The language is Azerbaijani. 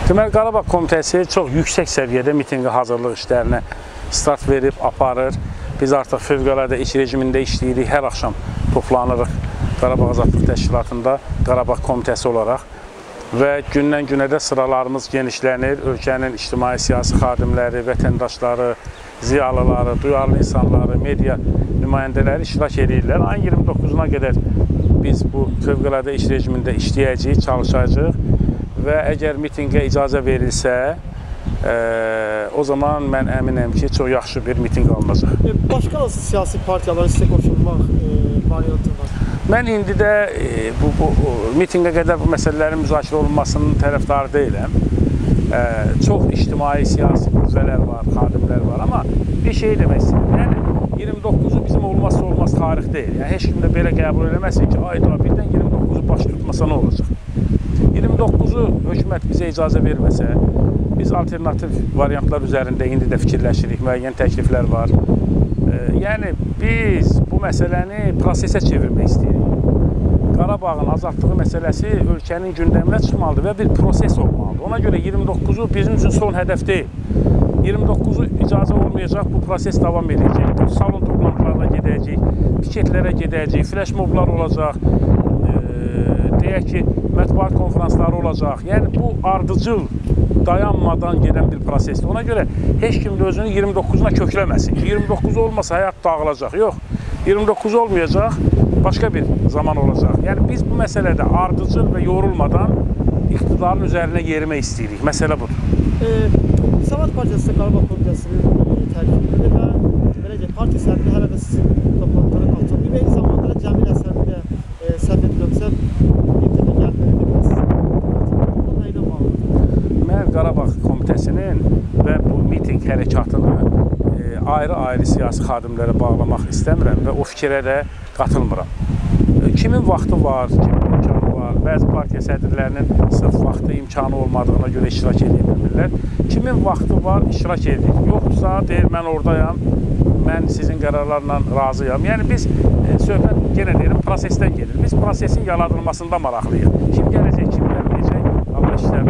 Deməli, Qarabağ Komitəsi çox yüksək səviyyədə mitinqə hazırlıq işlərinə start verib, aparır. Biz artıq fövqəladə iş rejimində işləyirik, hər axşam toplanırıq Qarabağ Azadlıq Təşkilatında Qarabağ Komitəsi olaraq və gündən-günə də sıralarımız genişlənir. Ölkənin ictimai-siyasi xadimləri, vətəndaşları, ziyalıları, duyarlı insanları, media nümayəndələri iştirak edirlər. Ayın 29-una qədər biz bu fövqəladə iş rejimində işləyəcəyik, çalışacağıq və əgər mitinqə icazə verilsə, o zaman mən əminəm ki, çox yaxşı bir mitinq alınacaq. Başqa hansı siyasi partiyalara sizə qoşulmaq variantı var? Mən indi də bu mitinqə qədər bu məsələlərin müzakirə olunmasının tərəfdarı deyiləm. Çox ictimai-siyasi qüvvələr var, xadimlər var, amma bir şey demək istəyirəm. Yəni, 29-u bizim olmazsa olmaz tarix deyil. Yəni, heç kim də belə qəbul eləməsin ki, ayda birdən 29-u baş tutmasa nə olacaq? 29-u hökumət bizə icazə verməsə, biz alternativ variantlar üzərində indi də fikirləşirik, müəyyən təkliflər var. Yəni, biz bu məsələni prosesə çevirmək istəyirik. Qarabağın azadlığı məsələsi ölkənin gündəminə çıxmalıdır və bir proses olmalıdır. Ona görə 29-u bizim üçün son hədəf deyil. 29-u icazə olmayacaq, bu proses davam edəcək. Bu salon toplantılarına gedəcək, piketlərə gedəcək, flash moblar olacaq, deyək ki, mətbuat konferansları olacaq. Yəni, bu ardıcıl, dayanmadan gedən bir prosesdir. Ona görə heç kim də özünü 29-una kökləməsin. 29 olmasa həyat dağılacaq. Yox, 29 olmayacaq, başqa bir zaman olacaq. Yəni, biz bu məsələdə ardıcıl və yorulmadan iqtidarın üzərinə yerimək istəyirik. Məsələ budur. Müsavat Partiyası Qarabağ Komitəsinin tərkibində və beləcə partiya səhvini hələ də sizin toplantılara qalacaq. Bir eyni zamanda da Cəmil Əsərində səhv etmirəmsə, bir dəfə gəlməlidir. Bu nə ilə bağlıdır? Mən Qarabağ Komitəsinin və bu miting hərəkatını ayrı-ayrı siyasi xadimlərə bağlamaq istəmirəm və o fikrə də qatılmıram. Kimin vaxtı var, kimin imkanı var, bəzi partiya sədrlərinin sırf vaxtı, imkanı olmadığına görə iştirak edə bilmirlər. Kimin vaxtı var, iştirak edir. Yoxdursa, deyir, mən oradayam, mən sizin qərarlarla razıyam. Yəni, biz söhbət, yenə deyirəm, prosesdən gedir. Biz prosesin yaradılmasında maraqlıyıq. Kim gələcək, kim gəlməyəcək, Allah işlərini